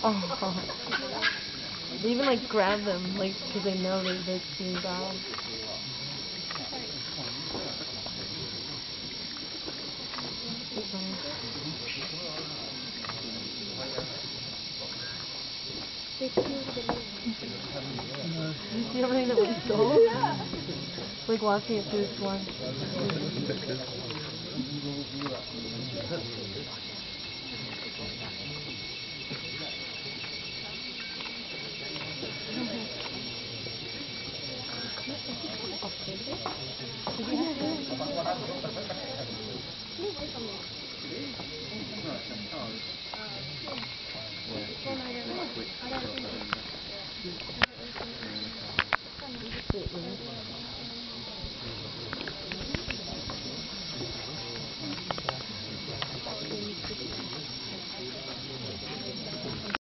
Oh. They even like grab them, like, because they know they're being bad. You see everything that we stole? Like watching it through this one.